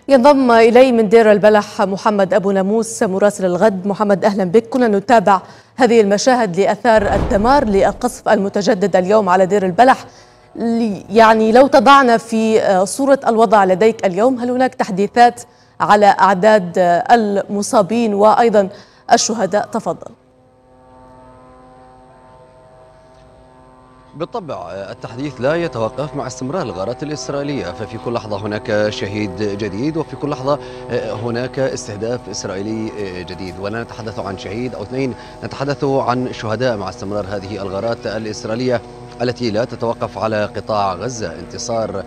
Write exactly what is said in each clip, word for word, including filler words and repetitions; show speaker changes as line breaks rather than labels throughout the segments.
ينضم إلي من دير البلح محمد أبو ناموس مراسل الغد. محمد أهلا بك. كنا نتابع هذه المشاهد لأثار الدمار للقصف المتجدد اليوم على دير البلح. يعني لو تضعنا في صورة الوضع لديك اليوم، هل هناك تحديثات على أعداد المصابين وأيضا الشهداء؟ تفضل.
بالطبع التحديث لا يتوقف مع استمرار الغارات الإسرائيلية، ففي كل لحظة هناك شهيد جديد وفي كل لحظة هناك استهداف إسرائيلي جديد، ولا نتحدث عن شهيد أو اثنين، نتحدث عن شهداء مع استمرار هذه الغارات الإسرائيلية التي لا تتوقف على قطاع غزة. انتصار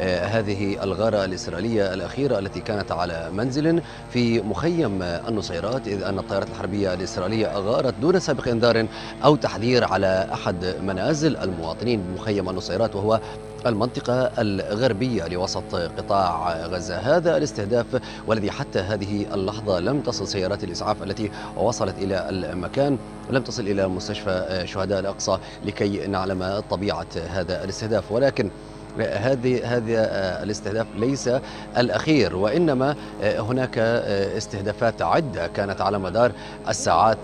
هذه الغارة الإسرائيلية الأخيرة التي كانت على منزل في مخيم النصيرات، إذ أن الطائرات الحربية الإسرائيلية أغارت دون سابق إنذار أو تحذير على أحد منازل المواطنين بمخيم النصيرات، وهو المنطقة الغربية لوسط قطاع غزة. هذا الاستهداف والذي حتى هذه اللحظة لم تصل سيارات الإسعاف التي وصلت إلى المكان، لم تصل إلى مستشفى شهداء الأقصى لكي نعلم طبيعة هذا الاستهداف. ولكن هذه هذا الاستهداف ليس الأخير، وإنما هناك استهدافات عدة كانت على مدار الساعات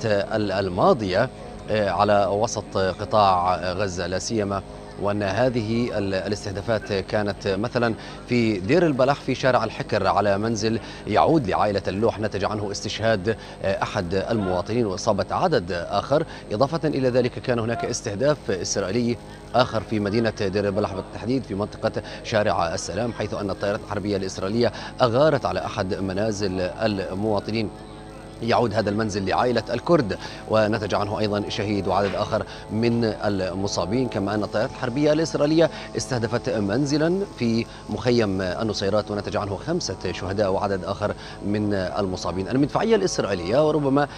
الماضية على وسط قطاع غزة، لا سيما وأن هذه الاستهدافات كانت مثلا في دير البلح في شارع الحكر على منزل يعود لعائلة اللوح، نتج عنه استشهاد أحد المواطنين وإصابة عدد آخر. إضافة إلى ذلك كان هناك استهداف إسرائيلي آخر في مدينة دير البلح بالتحديد في منطقة شارع السلام، حيث أن الطائرات الحربية الإسرائيلية أغارت على أحد منازل المواطنين. يعود هذا المنزل لعائلة الكرد ونتج عنه أيضا شهيد وعدد آخر من المصابين، كما أن الطائرات الحربية الإسرائيلية استهدفت منزلا في مخيم النصيرات ونتج عنه خمسة شهداء وعدد آخر من المصابين. المدفعية الإسرائيلية، وربما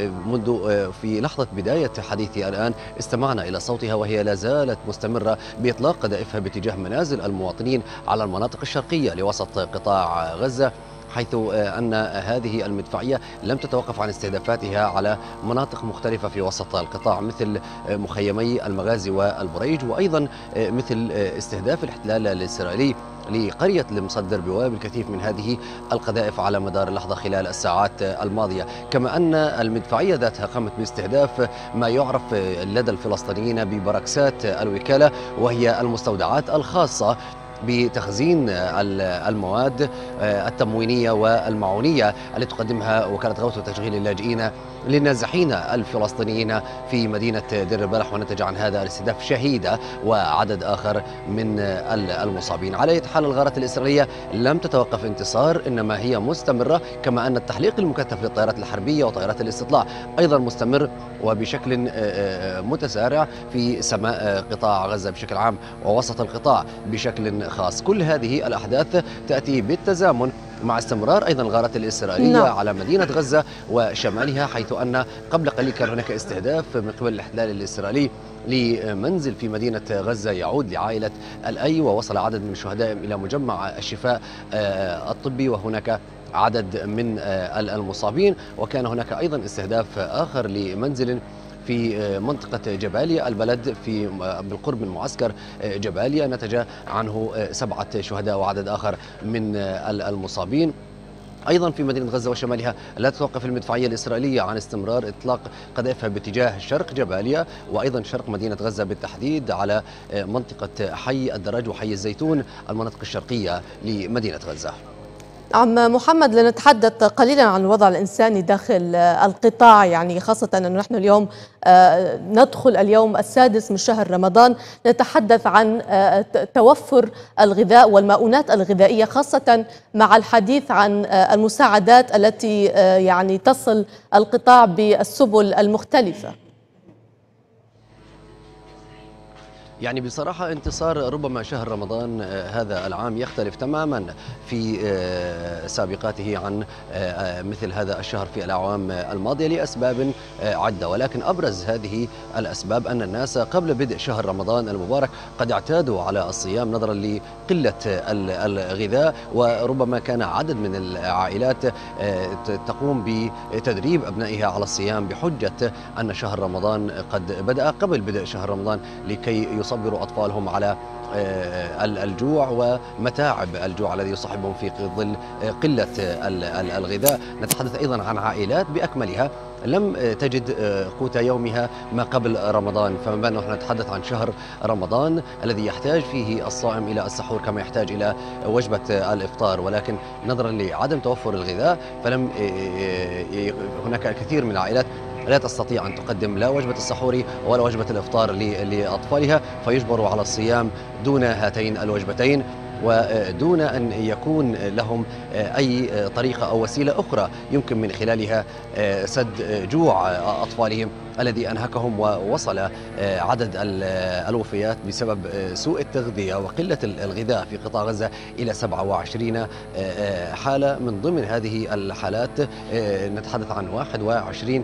منذ في لحظة بداية حديثي الآن استمعنا إلى صوتها وهي لا زالت مستمرة بإطلاق قذائفها باتجاه منازل المواطنين على المناطق الشرقية لوسط قطاع غزة، حيث أن هذه المدفعية لم تتوقف عن استهدافاتها على مناطق مختلفة في وسط القطاع، مثل مخيمي المغازي والبريج، وأيضا مثل استهداف الاحتلال الإسرائيلي لقرية المصدر بوابل الكثير من هذه القذائف على مدار اللحظة خلال الساعات الماضية. كما أن المدفعية ذاتها قامت باستهداف ما يعرف لدى الفلسطينيين ببركسات الوكالة، وهي المستودعات الخاصة بتخزين المواد التموينية والمعونية التي تقدمها وكالة غوث وتشغيل اللاجئين للنازحين الفلسطينيين في مدينة دير البلح، ونتج عن هذا الاستهداف شهيدة وعدد آخر من المصابين. على أي حال الغارات الإسرائيلية لم تتوقف انتصار، إنما هي مستمرة، كما أن التحليق المكثف للطائرات الحربية وطائرات الاستطلاع أيضا مستمر وبشكل متسارع في سماء قطاع غزة بشكل عام ووسط القطاع بشكل خاص. كل هذه الأحداث تأتي بالتزامن مع استمرار أيضا الغارات الإسرائيلية no. على مدينة غزة وشمالها، حيث أن قبل قليل كان هناك استهداف من قبل الاحتلال الإسرائيلي لمنزل في مدينة غزة يعود لعائلة الأي، ووصل عدد من الشهداء إلى مجمع الشفاء الطبي، وهناك عدد من المصابين. وكان هناك أيضا استهداف آخر لمنزل في منطقة جباليا البلد في بالقرب من معسكر جباليا، نتج عنه سبعة شهداء وعدد آخر من المصابين. أيضا في مدينة غزة وشمالها لا تتوقف المدفعية الإسرائيلية عن استمرار إطلاق قذائفها باتجاه شرق جباليا وأيضا شرق مدينة غزة بالتحديد على منطقة حي الدرج وحي الزيتون، المناطق الشرقية لمدينة غزة.
عم محمد، لنتحدث قليلا عن الوضع الإنساني داخل القطاع، يعني خاصة أن نحن اليوم ندخل اليوم السادس من شهر رمضان، نتحدث عن توفر الغذاء والمؤونات الغذائية، خاصة مع الحديث عن المساعدات التي يعني تصل القطاع بالسبل المختلفة.
يعني بصراحة انتصار ربما شهر رمضان هذا العام يختلف تماما في سابقاته عن مثل هذا الشهر في الأعوام الماضية لأسباب عدة، ولكن أبرز هذه الأسباب أن الناس قبل بدء شهر رمضان المبارك قد اعتادوا على الصيام نظرا لقلة الغذاء، وربما كان عدد من العائلات تقوم بتدريب أبنائها على الصيام بحجة أن شهر رمضان قد بدأ قبل بدء شهر رمضان لكي يصبروا أطفالهم على الجوع ومتاعب الجوع الذي يصاحبهم في ظل قلة الغذاء. نتحدث أيضا عن عائلات بأكملها لم تجد قوت يومها ما قبل رمضان، فما بالنا نحن نتحدث عن شهر رمضان الذي يحتاج فيه الصائم إلى السحور كما يحتاج إلى وجبة الإفطار، ولكن نظرا لعدم توفر الغذاء فلم هناك الكثير من العائلات لا تستطيع أن تقدم لا وجبة السحور ولا وجبة الإفطار لأطفالها، فيجبروا على الصيام دون هاتين الوجبتين ودون أن يكون لهم أي طريقة أو وسيلة أخرى يمكن من خلالها سد جوع أطفالهم الذي أنهكهم، ووصل عدد الوفيات بسبب سوء التغذية وقلة الغذاء في قطاع غزة إلى سبعة وعشرين حالة. من ضمن هذه الحالات نتحدث عن واحد وعشرين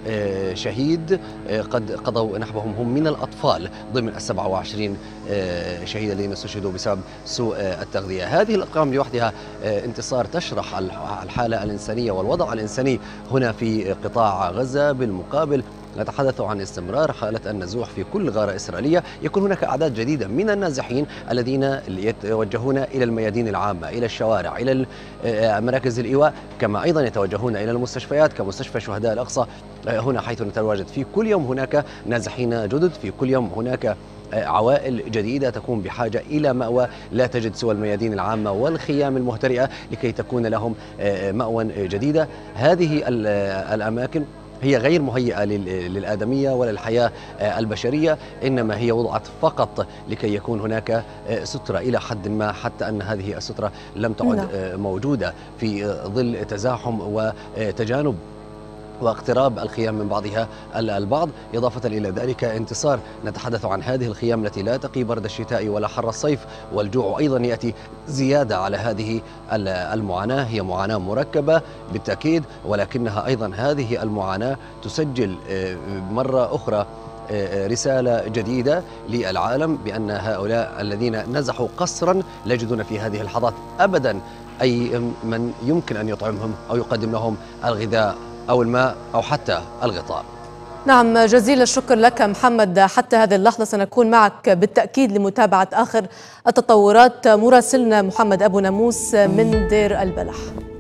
شهيد قد قضوا نحبهم هم من الأطفال ضمن السبعة وعشرين شهيد الذين استشهدوا بسبب سوء التغذية. هذه الأرقام لوحدها انتصار تشرح الحالة الإنسانية والوضع الإنساني هنا في قطاع غزة. بالمقابل نتحدث عن استمرار حالة النزوح في كل غارة إسرائيلية، يكون هناك أعداد جديدة من النازحين الذين يتوجهون إلى الميادين العامة، إلى الشوارع، إلى مراكز الإيواء، كما أيضا يتوجهون إلى المستشفيات كمستشفى شهداء الأقصى هنا حيث نتواجد. في كل يوم هناك نازحين جدد، في كل يوم هناك عوائل جديدة تكون بحاجة إلى مأوى لا تجد سوى الميادين العامة والخيام المهترئة لكي تكون لهم مأوى جديدة. هذه الأماكن هي غير مهيئة للآدمية ولا الحياة البشرية، إنما هي وضعت فقط لكي يكون هناك سترة إلى حد ما، حتى أن هذه السترة لم تعد موجودة في ظل تزاحم وتجانب واقتراب الخيام من بعضها البعض. إضافة إلى ذلك انتصار نتحدث عن هذه الخيام التي لا تقي برد الشتاء ولا حر الصيف، والجوع أيضا يأتي زيادة على هذه المعاناة. هي معاناة مركبة بالتأكيد، ولكنها أيضا هذه المعاناة تسجل مرة أخرى رسالة جديدة للعالم بأن هؤلاء الذين نزحوا قسرا لا يجدون في هذه اللحظات أبدا أي من يمكن أن يطعمهم أو يقدم لهم الغذاء أو الماء أو حتى الغطاء.
نعم، جزيل الشكر لك محمد. حتى هذه اللحظة سنكون معك بالتأكيد لمتابعة آخر التطورات. مراسلنا محمد أبو ناموس من دير البلح.